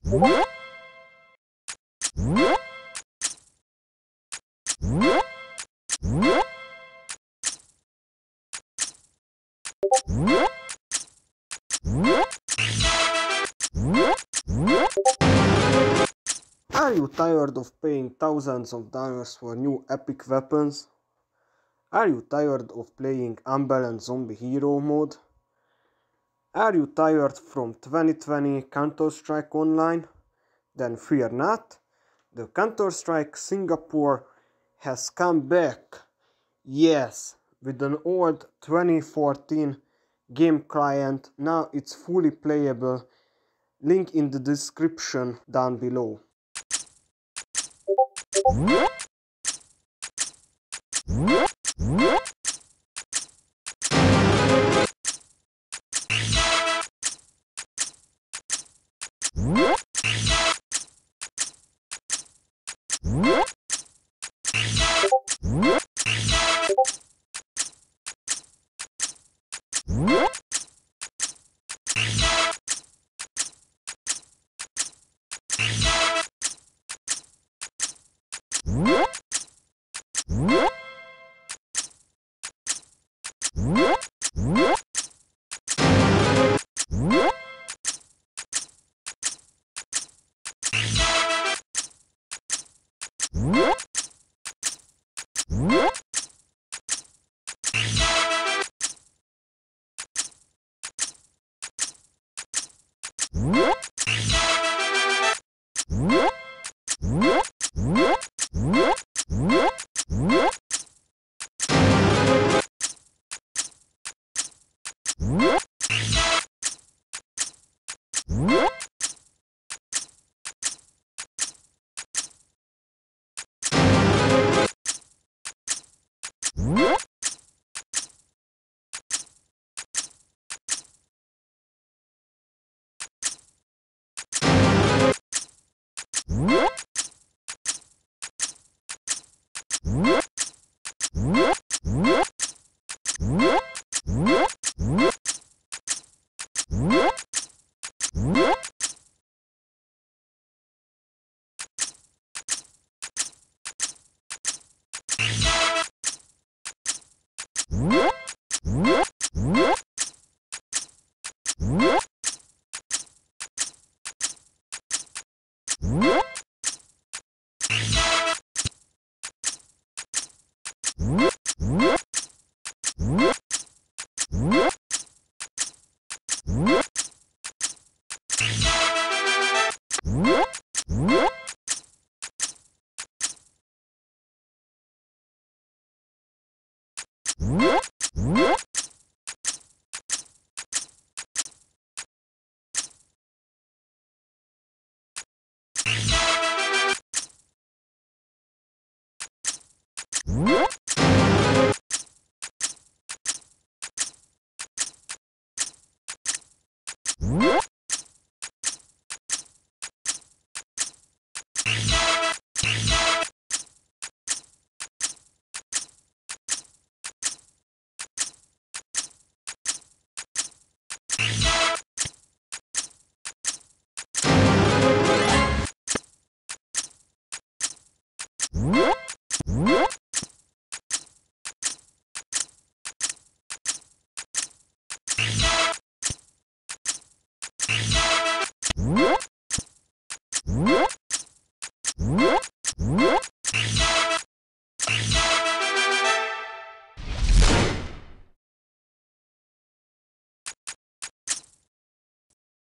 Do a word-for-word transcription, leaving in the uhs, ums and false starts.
Are you tired of paying thousands of dollars for new epic weapons? Are you tired of playing unbalanced zombie hero mode? Are you tired from twenty twenty Counter-Strike Online? Then fear not, the Counter-Strike Singapore has come back. Yes, with an old twenty fourteen game client, now it's fully playable. Link in the description down below. What?